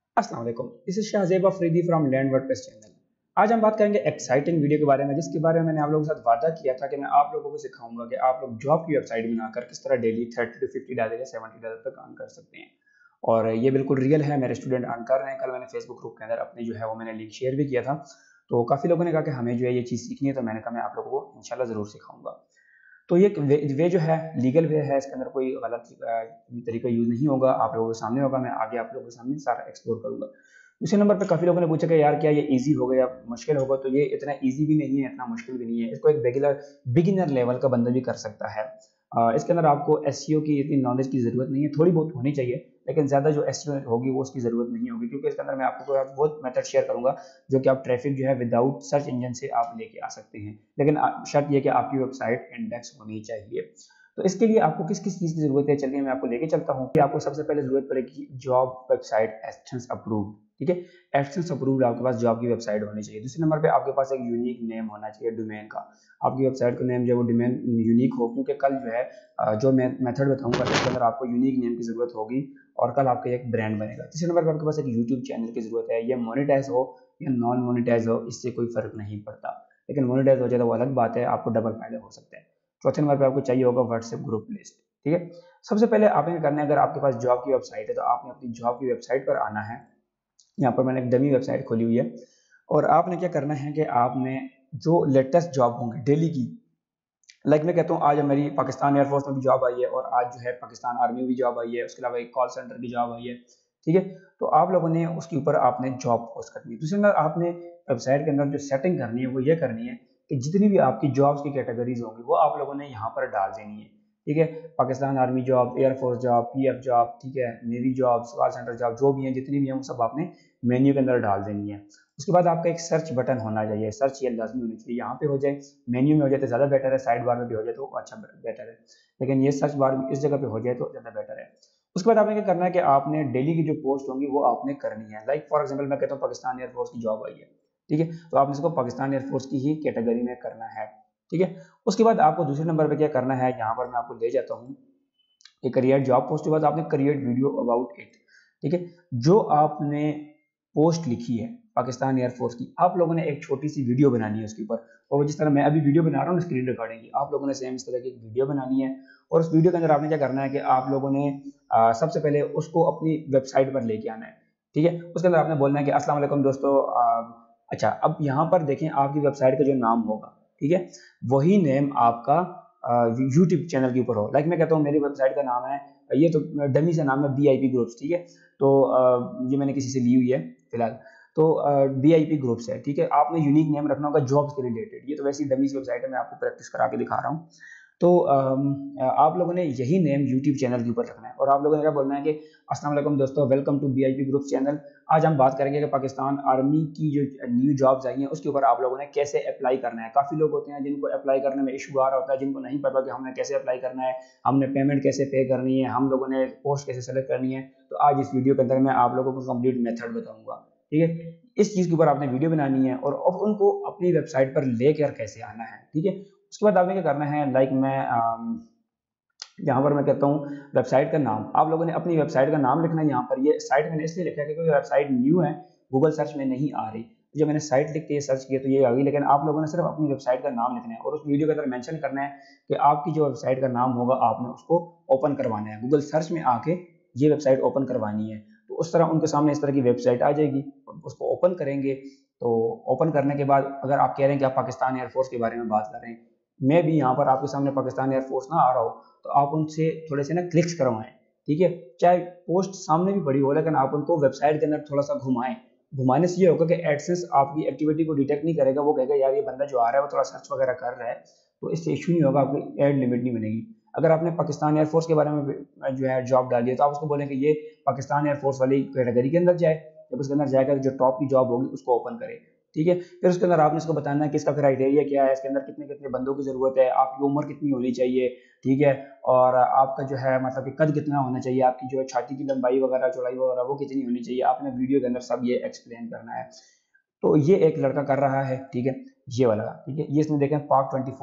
अस्सलाम वालेकुम, this is Shahzeb Afridi from land WordPress channel. आज हम बात करेंगे एक्साइटिंग वीडियो के बारे में, जिसके बारे में मैंने आप लोगों के साथ वादा किया था कि मैं आप लोगों को सिखाऊंगा कि आप लोग जॉब की वेबसाइट बनाकर किस तरह डेली 30 to 50 डॉलर या 70 डॉलर तक अर्न कर सकते हैं। और ये बिल्कुल रियल है, मेरे स्टूडेंट अर्न कर रहे हैं। कल मैंने फेसबुक ग्रुप के अंदर अपने जो है वो मैंने लिंक शेयर भी किया था, तो काफ़ी लोगों ने कहा कि हमें जो है ये चीज़ सीखनी है, तो मैंने कहा मैं आप लोगों को इंशाल्लाह ज़रूर सिखाऊंगा। तो ये वे जो है लीगल वे है, इसके अंदर कोई गलत तरीका यूज़ नहीं होगा, आप लोगों के सामने होगा। मैं आगे आप लोगों के सामने सारा एक्सप्लोर करूंगा। दूसरे नंबर पे काफ़ी लोगों ने पूछा कि यार क्या ये इजी होगा या मुश्किल होगा, तो ये इतना इजी भी नहीं है, इतना मुश्किल भी नहीं है। इसको एक बिगिनर लेवल का बंदा भी कर सकता है। इसके अंदर आपको एसईओ की इतनी नॉलेज की ज़रूरत नहीं है, थोड़ी बहुत होनी चाहिए, लेकिन ज़्यादा जो एसईओ होगी वो उसकी ज़रूरत नहीं होगी, क्योंकि इसके अंदर मैं आपको वो मेथड शेयर करूंगा जो कि आप ट्रैफिक जो है विदाउट सर्च इंजन से आप लेके आ सकते हैं। लेकिन शर्त यह कि आपकी वेबसाइट इंडेक्स होनी चाहिए। तो इसके लिए आपको किस किस चीज़ की ज़रूरत है, चलिए मैं आपको लेके चलता हूँ कि आपको सबसे पहले ज़रूरत पड़ेगी जॉब वेबसाइट एडसेंस अप्रूव्ड। ठीक है, एडसेंस अप्रूव्ड आपके पास जॉब की वेबसाइट होनी चाहिए। दूसरे नंबर पे आपके पास एक यूनिक नेम होना चाहिए डोमेन का। आपकी वेबसाइट का नेम जो है वो डोमेन यूनिक हो, क्योंकि कल जो है जो मैं मेथड बताऊंगा इसके अंदर आपको यूनिक नेम की ज़रूरत होगी और कल आपका एक ब्रांड बनेगा। तीसरे नंबर पर आपके पास एक यूट्यूब चैनल की ज़रूरत है। ये मोनेटाइज हो या नॉन मोनेटाइज हो, इससे कोई फ़र्क नहीं पड़ता, लेकिन मोनेटाइज हो जाए तो वो अलग बात है, आपको डबल फायदा हो सकता है। चौथे नंबर पे आपको चाहिए होगा व्हाट्सएप ग्रुप लिस्ट। ठीक है, सबसे पहले आपने क्या करना है, अगर आपके पास जॉब की वेबसाइट है तो आपने अपनी जॉब की वेबसाइट पर आना है। यहाँ पर मैंने एक डमी वेबसाइट खोली हुई है, और आपने क्या करना है कि आपने जो लेटेस्ट जॉब होंगे डेली की, लाइक मैं कहता हूँ आज मेरी पाकिस्तान एयरफोर्स में भी जॉब आई है, और आज जो है पाकिस्तान आर्मी में भी जॉब आई है, उसके अलावा एक कॉल सेंटर की जॉब आई है। ठीक है, तो आप लोगों ने उसके ऊपर आपने जॉब पोस्ट करनी है। दूसरी नंबर आपने वेबसाइट के अंदर जो सेटिंग करनी है वो ये करनी है कि जितनी भी आपकी जॉब्स की कैटेगरीज होंगी वो आप लोगों ने यहाँ पर डाल देनी है। ठीक है, Pakistan army job, air force job, PF job, ठीक है, navy job, call centre job, जो भी हैं जितनी भी हैं वो सब आपने मेन्यू के अंदर डाल देनी है। उसके बाद आपका एक सर्च बटन होना चाहिए, सर्च ये लाजमी होनी चाहिए, यहाँ पे हो जाए, मेन्यू में हो जाए तो ज़्यादा बेटर है, साइड बार में भी हो जाए तो अच्छा बेटर है, लेकिन ये सर्च बार इस जगह पे हो जाए तो ज़्यादा बेटर है। उसके बाद आपने क्या करना है कि आपने डेली की जो पोस्ट होंगी वो आपने करनी है। लाइक फॉर एग्जांपल मैं कहता हूँ पाकिस्तान एयरफोर्स की जॉब आई है, ठीक है, तो आपने इसको पाकिस्तान एयरफोर्स की ही कैटेगरी में करना है। ठीक है, उसके बाद आपको दूसरे नंबर पे क्या करना है, यहाँ पर मैं आपको ले जाता हूँ कि क्रिएट जॉब पोस्ट के बाद आपने क्रिएट वीडियो अबाउट इट। ठीक है, जो आपने पोस्ट लिखी है पाकिस्तान एयरफोर्स की, आप लोगों ने एक छोटी सी वीडियो बनानी है उसके ऊपर, और जिस तरह मैं अभी वीडियो बना रहा हूँ स्क्रीन रिकॉर्डिंग की, आप लोगों ने सेम इस तरह की एक वीडियो बनानी है। और उस वीडियो के अंदर आपने क्या करना है कि आप लोगों ने सबसे पहले उसको अपनी वेबसाइट पर लेके आना है। ठीक है, उसके अंदर आपने बोलना है कि अस्सलाम वालेकुम दोस्तों, अच्छा अब यहाँ पर देखें आपकी वेबसाइट का जो नाम होगा, ठीक है, वही नेम आपका यूट्यूब चैनल के ऊपर हो। लाइक मैं कहता हूँ मेरी वेबसाइट का नाम है, ये तो डमी से नाम है बीआईपी ग्रुप्स। ठीक है, तो ये मैंने किसी से ली हुई है फिलहाल, तो बीआईपी ग्रुप्स है। ठीक है, आपने यूनिक नेम रखना होगा जॉब्स के रिलेटेड, ये तो वैसी डमी वेबसाइट है, मैं आपको प्रैक्टिस करा के दिखा रहा हूँ। तो आप लोगों ने यही नेम यूट्यूब चैनल के ऊपर रखना है, और आप लोगों ने क्या बोलना है कि अस्सलाम वालेकुम दोस्तों, welcome to BIP group channel. आज हम बात करेंगे कि पाकिस्तान आर्मी की जो न्यू जॉब्स आई हैं उसके ऊपर आप लोगों ने कैसे अप्लाई करना है। काफ़ी लोग होते हैं जिनको अप्लाई करने में इशू आ रहा होता है, जिनको नहीं पता कि हमने कैसे अप्लाई करना है, हमने पेमेंट कैसे पे करनी है, हम लोगों ने पोस्ट कैसे सेलेक्ट करनी है। तो आज इस वीडियो के अंदर मैं आप लोगों को कंप्लीट मेथड बताऊंगा। ठीक है, इस चीज़ के ऊपर आपने वीडियो बनानी है और अब उनको अपनी वेबसाइट पर लेकर कैसे आना है। ठीक है, उसके बाद आपने क्या करना है, लाइक मैं यहाँ पर मैं कहता हूँ वेबसाइट का नाम, आप लोगों ने अपनी वेबसाइट का नाम लिखना है। यहाँ पर ये साइट मैंने इसलिए लिखा है क्योंकि वेबसाइट न्यू है, गूगल सर्च में नहीं आ रही। जब मैंने साइट लिख के सर्च किया तो ये आ गई, लेकिन आप लोगों ने सिर्फ अपनी वेबसाइट का नाम लिखना है और उस वीडियो के अंदर मेंशन करना है कि आपकी जो वेबसाइट का नाम होगा आपने उसको ओपन करवाना है, गूगल सर्च में आके ये वेबसाइट ओपन करवानी है। तो उस तरह उनके सामने इस तरह की वेबसाइट आ जाएगी, उसको ओपन करेंगे। तो ओपन करने के बाद अगर आप कह रहे हैं कि आप पाकिस्तान एयरफोर्स के बारे में बात कर रहे हैं, मैं भी यहाँ पर आपके सामने पाकिस्तान एयरफोर्स ना आ रहा हो, तो आप उनसे थोड़े से ना क्लिक्स करवाएं। ठीक है, चाहे पोस्ट सामने भी पड़ी हो, लेकिन आप उनको वेबसाइट के अंदर थोड़ा सा घुमाएं। घुमाने से ये होगा कि एडसेंस आपकी एक्टिविटी को डिटेक्ट नहीं करेगा, वो कहेगा यार ये बंदा जो आ रहा है वो थोड़ा सर्च वगैरह कर रहा है, तो इससे इशू नहीं होगा, आपकी एड लिमिट नहीं बनेगी। अगर आपने पाकिस्तान एयरफोर्स के बारे में जो है जॉब डाली है, तो आप उसको बोलें कि ये पाकिस्तान एयरफोर्स वाली कैटेगरी के अंदर जाए, जब उसके अंदर जाएगा जो टॉप की जॉब होगी उसको ओपन करे। ठीक है, फिर उसके अंदर आपने इसको बताना है कि इसका क्राइटेरिया क्या है, इसके अंदर कितने कितने बंदों की जरूरत है, आपकी उम्र कितनी होनी चाहिए। ठीक है, और आपका जो है मतलब कि कद कितना होना चाहिए, आपकी जो है छाती की लंबाई वगैरह चौड़ाई वगैरह वो कितनी होनी चाहिए, आपने वीडियो के अंदर सब ये एक्सप्लेन करना है। तो ये एक लड़का कर रहा है, ठीक है, ये वाला, ठीक है, ये इसने देखें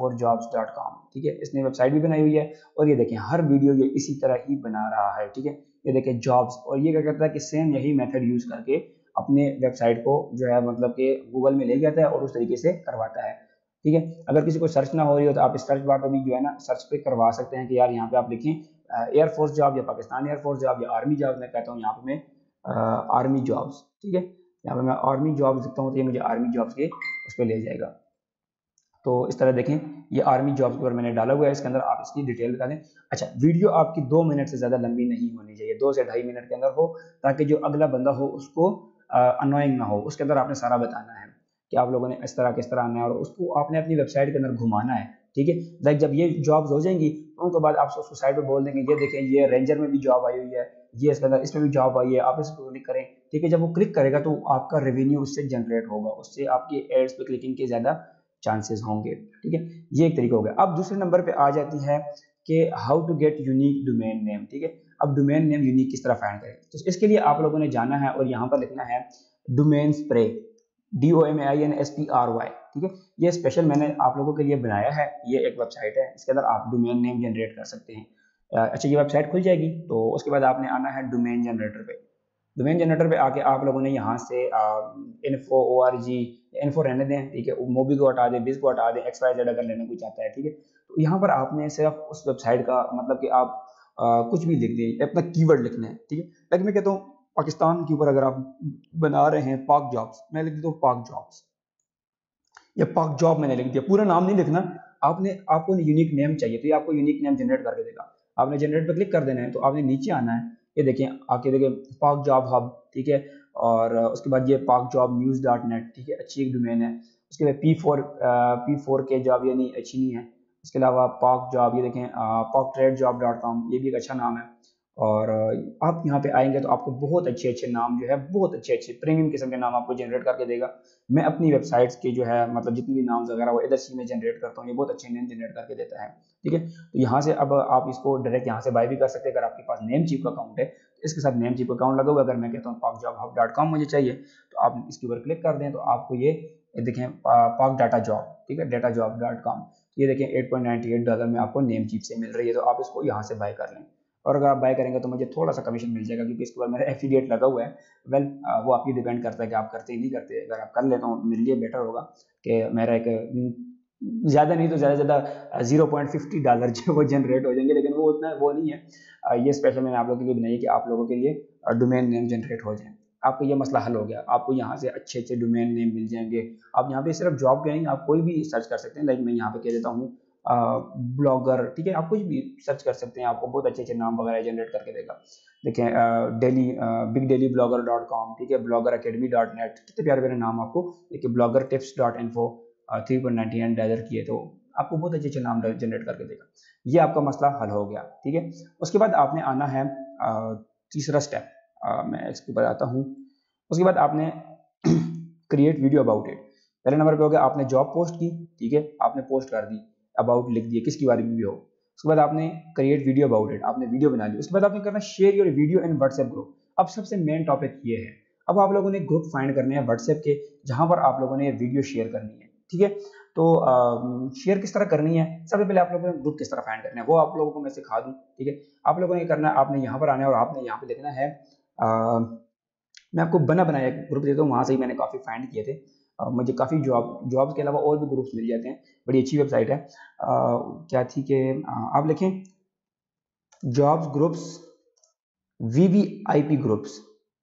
park24jobs.com, ठीक है, इसने वेबसाइट भी बनाई हुई है, और ये देखें हर वीडियो ये इसी तरह ही बना रहा है। ठीक है, ये देखिए जॉब्स, और ये क्या करता है कि सेम यही मेथड यूज करके अपने वेबसाइट को जो है मतलब कि गूगल में ले जाता है और उस तरीके से करवाता है। ठीक है, अगर किसी को सर्च ना हो रही हो तो आप सर्च बार पर भी जो है ना सर्च पे करवा सकते हैं कि यार यहाँ पे आप लिखें एयरफोर्स जॉब या पाकिस्तान एयरफोर्स जॉब या आर्मी जॉब। मैं कहता हूँ यहाँ पे मैं आर्मी जॉब्स, ठीक है, यहाँ पे मैं आर्मी जॉब्स लिखता हूँ तो ये मुझे आर्मी जॉब्स के उस पर ले जाएगा। तो इस तरह देखें ये आर्मी जॉब्स पर मैंने डाला हुआ है, इसके अंदर आप इसकी डिटेल बता दें। अच्छा, वीडियो आपकी 2 मिनट से ज़्यादा लंबी नहीं होनी चाहिए, 2 से 2.5 मिनट के अंदर हो, ताकि जो अगला बंदा हो उसको अनोइंग ना हो। उसके अंदर आपने सारा बताना है कि आप लोगों ने इस तरह किस तरह आना है और उसको आपने अपनी वेबसाइट के अंदर घुमाना है। ठीक है, लाइक जब ये जॉब्स हो जाएंगी तो उनके बाद आप उसको साइड पर बोल देंगे ये देखें ये रेंजर में भी जॉब आई हुई है, ये इसके अंदर इसमें भी जॉब आई है, आप इस पर क्लिक करें। ठीक है, जब वो क्लिक करेगा तो आपका रेवेन्यू उससे जनरेट होगा, उससे आपकी एड्स पे क्लिकिंग के ज़्यादा चांसेस होंगे। ठीक है, ये एक तरीका हो गया। अब दूसरे नंबर पे आ जाती है कि how to get unique domain name. ठीक है, अब डोमेन नेम यूनिक किस तरह फाइंड करें, तो इसके लिए आप लोगों ने जाना है और यहाँ पर लिखना है डोमेन स्प्रे, DOMAINSPRY। ठीक है, ये स्पेशल मैंने आप लोगों के लिए बनाया है, ये एक वेबसाइट है, इसके अंदर आप डोमेन नेम जनरेट कर सकते हैं। अच्छा, ये वेबसाइट खुल जाएगी तो उसके बाद आपने आना है डोमेन जनरेटर पे। डोमेन जनरेटर पे आके आप लोगों ने यहाँ से इन्फो ORG, इन्फो रहने दें, ठीक है, मोबी को हटा दें, बिज को हटा दें, XYZ अगर लेना कोई चाहता है। ठीक है, तो यहाँ पर आपने सिर्फ उस वेबसाइट का मतलब कि आप कुछ भी लिख दें, अपना कीवर्ड लिखना है। ठीक है, लेकिन मैं कहता हूँ पाकिस्तान के ऊपर अगर आप बना रहे हैं पाक जॉब्स, मैं लिख देता हूँ पाक जॉब्स या पाक जॉब, मैंने लिख दिया, पूरा नाम नहीं लिखना। आपको यूनिक नेम चाहिए तो ये आपको यूनिक नेम जनरेट करके देगा। आपने जनरेट पर क्लिक कर देना है, तो आपने नीचे आना है, ये देखें आके देखें पाक जॉब हब। ठीक है, और उसके बाद ये पाक जॉब न्यूज़.net, ठीक है, अच्छी एक डोमेन है। उसके बाद P4 के जॉब, ये नहीं अच्छी नहीं है। इसके अलावा पाक जॉब, ये देखें paktradejob.com, ये भी एक अच्छा नाम है। और आप यहाँ पे आएंगे तो आपको बहुत अच्छे अच्छे नाम जो है, बहुत अच्छे अच्छे प्रीमियम किस्म के नाम आपको जनरेट करके देगा। मैं अपनी वेबसाइट्स के जो है मतलब जितने भी नाम वगैरह वो इधर से मैं जनरेट करता हूँ, ये बहुत अच्छे नेम जनरेट करके देता है। ठीक है, तो यहाँ से अब आप इसको डायरेक्ट यहाँ से बाय भी कर सकते हैं। अगर आपके पास नेम चीप का अकाउंट है तो इसके साथ नेम चीप अकाउंट लगा हुआ। अगर मैं कहता हूँ pakjobhub.com मुझे चाहिए तो आप इसके ऊपर क्लिक कर दें तो आपको ये देखें पाक डाटा जॉब, ठीक है, datajob.com, ये देखें $8.98 में आपको नेम चीप से मिल रही है। तो आप इसको यहाँ से बाय कर लें, और अगर आप बाय करेंगे तो मुझे थोड़ा सा कमीशन मिल जाएगा क्योंकि इसके ऊपर मेरा एफिलिएट लगा हुआ है। वेल वो आपकी डिपेंड करता है कि आप करते ही नहीं करते। अगर आप कर लेते हो मेरे लिए बेटर होगा कि मेरा एक ज़्यादा नहीं तो ज़्यादा से ज़्यादा $0.50 जो वो जनरेट हो जाएंगे, लेकिन वो उतना वो नहीं है। ये स्पेशल मैंने आप लोगों के लिए बनाई है कि आप लोगों के लिए डोमेन नेम जनरेट हो जाए। आपको ये मसला हल हो गया, आपको यहाँ से अच्छे अच्छे डोमेन नेम मिल जाएंगे। आप यहाँ पे सिर्फ जॉब के नहीं, आप कोई भी सर्च कर सकते हैं। लाइक मैं यहाँ पे कह देता हूँ ब्लॉगर, ठीक है, आप कुछ भी सर्च कर सकते हैं, आपको बहुत अच्छे अच्छे नाम वगैरह जनरेट करके देगा। देखें डेली bigdailyblogger.com, ठीक है, bloggeracademy.net, कितने प्यारे प्यारे नाम आपको। देखिए bloggertips.info, $3.99 किए तो आपको बहुत अच्छे अच्छे नाम जनरेट करके देगा। ये आपका मसला हल हो गया। ठीक है, उसके बाद आपने आना है तीसरा स्टेप, मैं इसके बताता हूँ। उसके बाद आपने क्रिएट वीडियो अबाउट इट। पहले नंबर पे हो गया आपने जॉब पोस्ट की, ठीक है, आपने पोस्ट कर दी, अबाउट लिख दिया, किसके बारे में भी हो। उसके बाद आपने क्रिएट वीडियो अबाउट इट, आपने वीडियो बना ली। उसके बाद आपने करना share your video in WhatsApp group. अब सबसे मेन टॉपिक ये है, अब आप लोगों ने ग्रुप फाइंड करने हैं व्हाट्सएप के, जहां पर आप लोगों ने वीडियो शेयर करनी है। ठीक है, तो शेयर किस तरह करनी है, सबसे पहले आप लोगों ने ग्रुप किस तरह फाइंड करना है वो आप लोगों को मैं सिखा दूं। ठीक है, आप लोगों ने करना है, आपने यहाँ पर आना है और आपने यहाँ पे लिखना है मैं आपको बना बनाया ग्रुप देता हूँ, वहां से ही मैंने काफी फाइंड किए थे। मुझे काफ़ी जॉब्स के अलावा और भी ग्रुप्स मिल जाते हैं, बड़ी अच्छी वेबसाइट है। क्या थी कि आप लिखें jobs groups VVIP groups,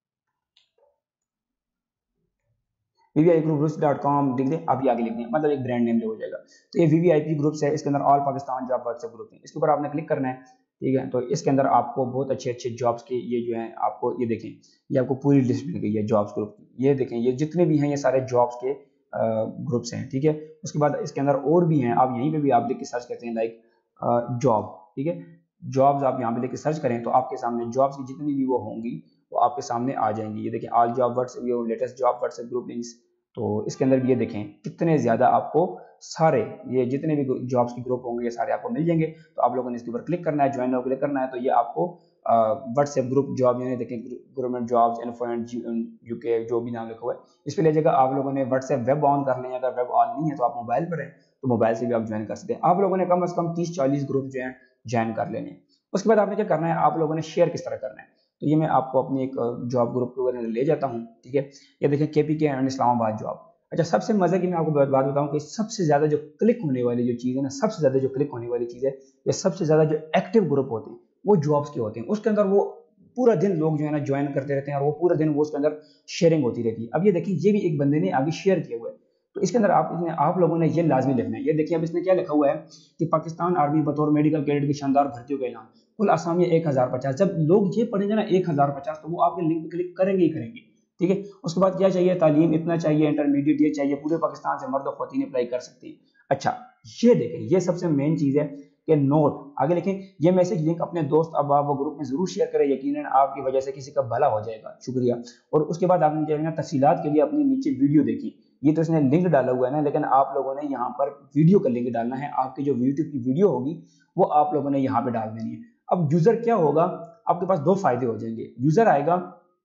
VVIPgroups.com लिख दें, आप ये आगे लिख दें, मतलब एक ब्रांड नेम जो हो जाएगा। तो ये VVIP ग्रुप्स है, इसके अंदर all Pakistan job WhatsApp group है, इसके ऊपर आपने क्लिक करना है। ठीक है, तो इसके अंदर आपको बहुत अच्छे अच्छे जॉब्स के ये जो है आपको ये देखें, ये आपको पूरी लिस्ट मिल गई है जॉब्स ग्रुप की। ये देखें, ये जितने भी हैं ये सारे जॉब्स के ग्रुप्स हैं। ठीक है, उसके बाद इसके अंदर और भी हैं, आप यहीं पे भी आप लिख के सर्च करते हैं लाइक जॉब। ठीक है, जॉब्स आप यहाँ पे लेके सर्च करें तो आपके सामने जॉब्स की जितनी भी वो होंगी वो आपके सामने आ जाएंगी। ये देखें all job WhatsApp, latest job WhatsApp group links. तो इसके अंदर भी ये देखें कितने ज़्यादा आपको सारे ये जितने भी जॉब्स के ग्रुप होंगे ये सारे आपको मिल जाएंगे। तो आप लोगों ने इसके ऊपर क्लिक करना है, ज्वाइन नाउ क्लिक करना है, तो ये आपको व्हाट्सएप ग्रुप जॉब यानी देखें गवर्नमेंट जॉब्स इन्फो UK जो भी नाम लिखा हुआ है इस पर ले जाएगा। आप लोगों ने व्हाट्सएप वेब ऑन कर लें, अगर वेब ऑन नहीं है तो आप मोबाइल पर हैं तो मोबाइल से भी आप ज्वाइन कर सकते हैं। आप लोगों ने कम से कम 30-40 ग्रुप जो है ज्वाइन कर लेने। उसके बाद आपने क्या करना है, आप लोगों ने शेयर किस तरह करना है। तो ये मैं आपको अपनी एक जॉब ग्रुप के ऊपर ले जाता हूँ, ठीक है। ये देखें KPK एंड इस्लामाबाद जॉब। अच्छा, सबसे मजे की मैं आपको बात बताऊं कि सबसे ज्यादा जो क्लिक होने वाली जो चीज है ना, सबसे ज्यादा जो क्लिक होने वाली चीज है, या सबसे ज्यादा जो एक्टिव ग्रुप होते हैं वो जॉब्स के होते हैं। उसके अंदर वो पूरा दिन लोग जो है ना ज्वाइन करते रहते हैं और वो पूरा दिन वो उसके अंदर शेयरिंग होती रहती है। अब ये देखिए, ये भी एक बंदे ने आगे शेयर किया हुआ है, तो इसके अंदर आप लोगों ने ये लाजमी लिखना है। ये देखिए, अब इसने क्या लिखा हुआ है कि पाकिस्तान आर्मी बतौर मेडिकल कैडेट की शानदार भर्तियों का ऐलान, कुल आसामियां 1050। जब लोग ये पढ़ेंगे ना 1050, तो वो आपके लिंक पे क्लिक करेंगे ही करेंगे, ठीक है। उसके बाद क्या चाहिए, तालीम इतना चाहिए, इंटरमीडिएट ये चाहिए, पूरे पाकिस्तान से मर्द और ख्वातीन अप्लाई कर सकती है। अच्छा, ये देखें, ये सबसे मेन चीज है कि नोट आगे लिखें, ये मैसेज लिंक अपने दोस्त अहबाब व ग्रुप में जरूर शेयर करें, यकीनन आपकी वजह से किसी का भला हो जाएगा, शुक्रिया। और उसके बाद आपने जो है ना तफसीलात के लिए अपनी नीचे वीडियो देखी, ये तो इसने लिंक डाला हुआ है ना, लेकिन आप लोगों ने यहाँ पर वीडियो का लिंक डालना है। आपकी जो यूट्यूब की वीडियो होगी वो आप लोगों ने यहाँ पे डाल देनी है। अब यूजर क्या होगा, आपके पास दो फायदे हो जाएंगे। यूजर आएगा,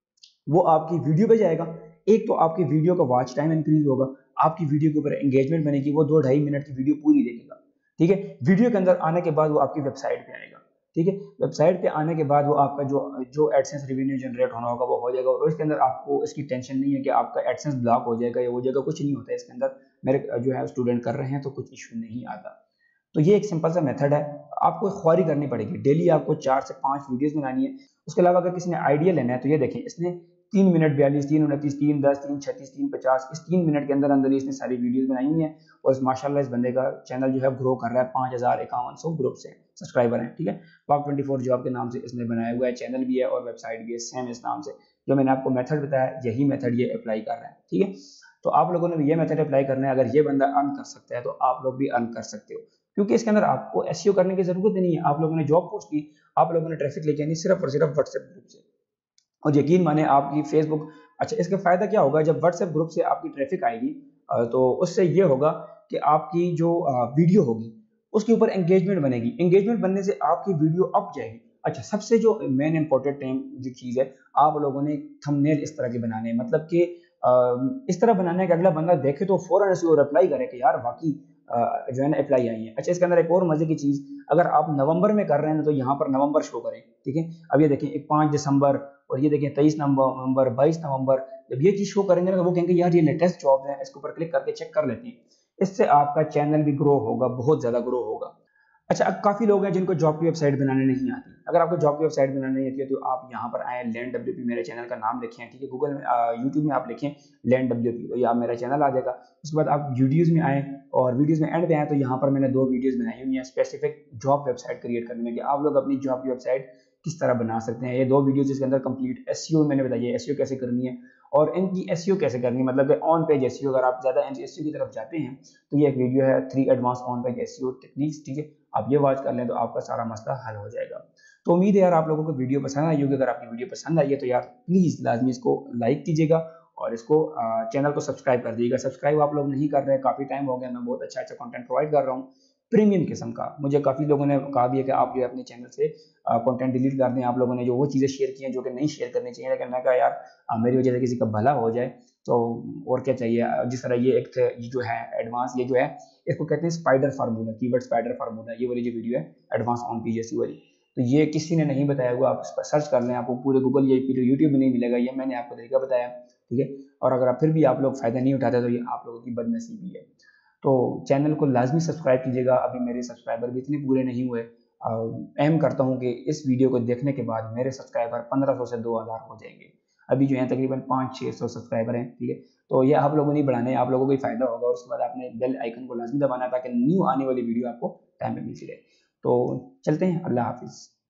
वो आपकी वीडियो पे जाएगा, एक तो आपकी वीडियो का वॉच टाइम इंक्रीज होगा, आपकी वीडियो के ऊपर एंगेजमेंट बनेगी, वो 2-2.5 मिनट की वीडियो पूरी देखेगा, ठीक है। वीडियो के अंदर आने के बाद वो आपकी वेबसाइट पे आएगा, ठीक है। वेबसाइट पे आने के बाद वो आपका जो जो एडसेंस रेवेन्यू जनरेट होना होगा वो हो जाएगा, और इसके अंदर आपको इसकी टेंशन नहीं है कि आपका एडसेंस ब्लॉक हो जाएगा या हो जाएगा, कुछ नहीं होता है इसके अंदर। मेरे जो है स्टूडेंट कर रहे हैं तो कुछ इशू नहीं आता। तो ये एक सिंपल सा मेथड है, आपको ख्वारी करनी पड़ेगी, डेली आपको 4 से 5 वीडियोस बनानी है। उसके अलावा अगर किसी ने आइडिया लेना है तो ये देखें, इसने 3 मिनट 42, 3 29, 3 10, 3 36, 3 50, इस 3 मिनट के अंदर अंदर ही इसने सारी वीडियोस बनाई हुई हैं। और माशाल्लाह इस बंदे का चैनल जो है ग्रो कर रहा है, 5151 ग्रुप से सब्सक्राइबर हैं, ठीक है। पाक 24 जॉब के नाम से इसने बनाया हुआ है, चैनल भी है और वेबसाइट भी है सेम इस नाम से। जो मैंने आपको मेथड बताया, यही मेथड ये अप्लाई कर रहा है, ठीक है। तो आप लोगों ने भी ये मेथड अप्लाई करना है। अगर ये बंदा अर्न कर सकता है तो आप लोग भी अर्न कर सकते हो, क्योंकि इसके अंदर आपको एसईओ करने की जरूरत नहीं है। आप लोगों ने जॉब पोस्ट की, आप लोगों ने ट्रैफिक लेके आनी सिर्फ और सिर्फ व्हाट्सएप ग्रुप से, और यकीन माने आपकी फेसबुक। अच्छा, इसका फायदा क्या होगा, जब व्हाट्सएप ग्रुप से आपकी ट्रैफिक आएगी तो उससे ये होगा कि आपकी जो वीडियो होगी उसके ऊपर एंगेजमेंट बनेगी, एंगेजमेंट बनने से आपकी वीडियो अप जाएगी। अच्छा, सबसे जो मेन इंपॉर्टेंट जो चीज है, आप लोगों ने थंबनेल इस तरह के बनाने हैं, मतलब कि इस तरह बनाना है कि अगला बंदा देखे तो फौरन से वो रिप्लाई करे कि यार वाकई जो है ना अप्लाई आई है। अच्छा, इसके अंदर एक और मजे की चीज, अगर आप नवंबर में कर रहे हैं तो यहाँ पर नवंबर शो करें, ठीक है। अब ये देखें, एक 5 दिसंबर और ये देखें 23 नवंबर, 22 नवंबर, जब ये चीज शो करेंगे ना तो वो कहेंगे यार ये लेटेस्ट जॉब है, इसके ऊपर क्लिक करके चेक कर लेते हैं। इससे आपका चैनल भी ग्रो होगा, बहुत ज्यादा ग्रो होगा। अच्छा, अब काफी लोग हैं जिनको जॉब की वेबसाइट बनाने नहीं आती। अगर आपको जॉब की वेबसाइट बनाने नहीं आती है तो आप यहाँ पर आए, लैंड WP मेरे चैनल का नाम लिखें, ठीक है। गूगल में यूट्यूब में आप लिखें लैंड WP, तो ये आप मेरा चैनल आ जाएगा। उसके बाद आप वीडियोज में आए, और वीडियोज में एंड पे आए तो यहाँ पर मैंने 2 वीडियोज बनाई हुई हैं स्पेसिफिक जॉब वेबसाइट क्रिएट करने में, कि आप लोग अपनी जॉब की वेबसाइट किस तरह बना सकते हैं। ये 2 वीडियोज इसके अंदर कंप्लीट एसईओ मैंने बताइए, एसईओ कैसे करनी है और इनकी एसईओ कैसे करनी है, मतलब ऑन पेज एसईओ। अगर आप ज्यादा एसईओ की तरफ जाते हैं तो ये एक वीडियो है 3 advance on page SEO techniques, ठीक है। आप ये वॉच कर लें तो आपका सारा मसला हल हो जाएगा। तो उम्मीद है यार आप लोगों को वीडियो पसंद आई होगी। अगर आपकी वीडियो पसंद आई है तो यार प्लीज लाजमी इसको लाइक कीजिएगा और इसको चैनल को सब्सक्राइब कर दीजिएगा। सब्सक्राइब आप लोग नहीं कर रहे हैं, काफी टाइम हो गया, मैं बहुत अच्छा कंटेंट प्रोवाइड कर रहा हूँ प्रीमियम किस्म का। मुझे काफी लोगों ने कहा भी है कि आप जो है अपने चैनल से कंटेंट डिलीट कर दें। आप लोगों ने जो वो चीजें शेयर की हैं जो कि नहीं शेयर करनी चाहिए, लेकिन मैं कहा यार मेरी वजह से किसी का भला हो जाए तो और क्या चाहिए। जिस तरह ये एक ये जो है एडवांस, ये जो है इसको कहते हैं spider formula, keyword spider formula, ये वाली जो वीडियो है एडवांस ऑन पेज एसईओ वाली, तो ये किसी ने नहीं बताया हुआ। आप इस पर सर्च कर लें, आपको पूरे गूगल या यूट्यूब में नहीं मिलेगा, ये मैंने आपको तरीका बताया, ठीक है। और अगर आप फिर भी आप लोग फायदा नहीं उठाते तो ये आप लोगों की बदनसीबी है। तो चैनल को लाजमी सब्सक्राइब कीजिएगा। अभी मेरे सब्सक्राइबर भी इतने पूरे नहीं हुए। एम करता हूँ कि इस वीडियो को देखने के बाद मेरे सब्सक्राइबर 1500 से 2000 हो जाएंगे। अभी जो है तकरीबन 500-600 सब्सक्राइबर हैं, ठीक है। तो ये आप लोगों ने बढ़ाने, आप लोगों को ही फायदा होगा। और उसके बाद आपने बेल आइकन को लाजमी दबाना है ताकि न्यू आने वाली वीडियो आपको टाइम पे मिलती रहे। तो चलते हैं, अल्लाह हाफिज़।